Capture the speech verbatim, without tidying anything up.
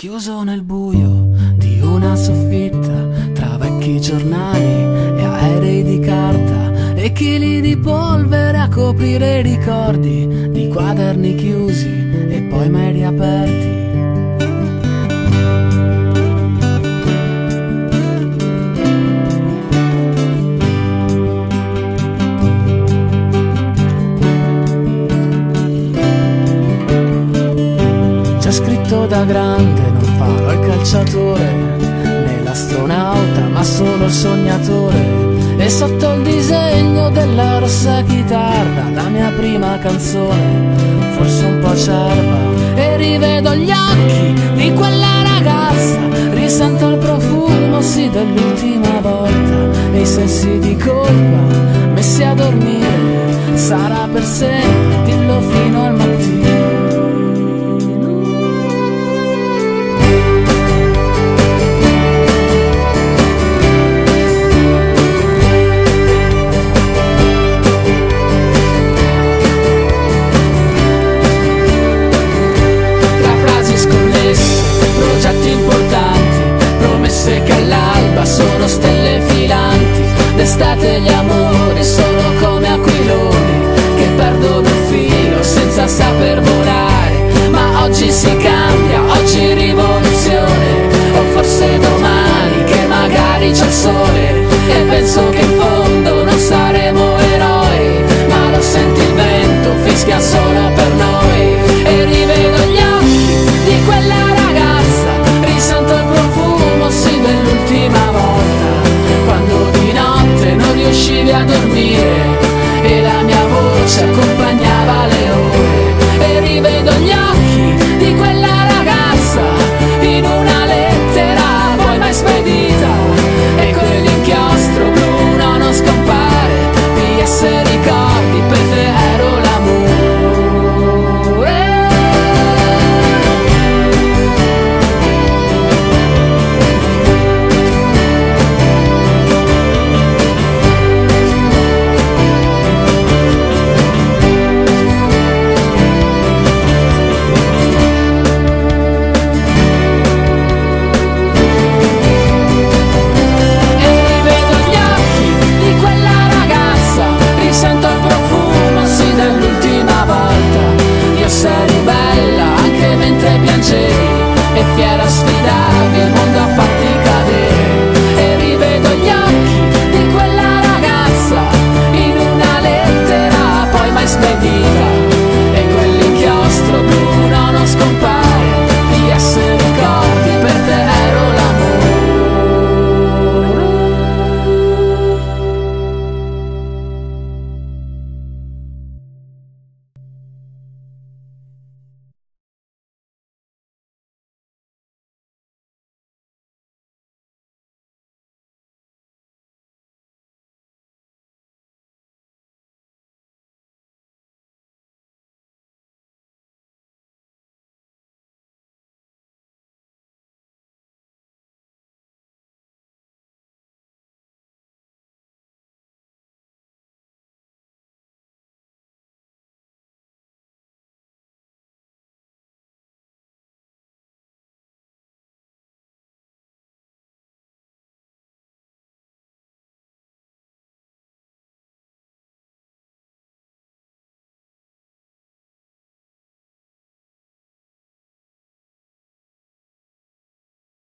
Chiuso nel buio di una soffitta, tra vecchi giornali e aerei di carta e chili di polvere a coprire i ricordi di quaderni chiusi e poi mai riaperti. C'è scritto da grande: non farò il calciatore né l'astronauta, ma solo il sognatore. E sotto il disegno della rossa chitarra la mia prima canzone, forse un po' acerba. E rivedo gli occhi di quella ragazza, risento il profumo sì dell'ultima volta, e i sensi di colpa messi a dormire. Sarà per sempre, dillo fino al mattino. Che all'alba sono stelle filanti, d'estate gli amori sono come aquiloni che perdono il filo senza saper volare. Ma oggi si cambia, oggi rivoluzione, o forse domani che magari c'è il sole. E penso che in fondo non saremo eroi, ma lo senti il vento, fischia solo per noi. E rivedo gli occhi di quella ragazza, risento il profumo sì dell'ultima volta, quando di notte non riuscivi a dormire e la mia voce accompagnava le ore. E rivedo gli occhi di quella ragazza in una lettera poi mai spedita, e quell'inchiostro blu no, non scompare. P S ricordi, per te ero l'amore. E fiera sfidavi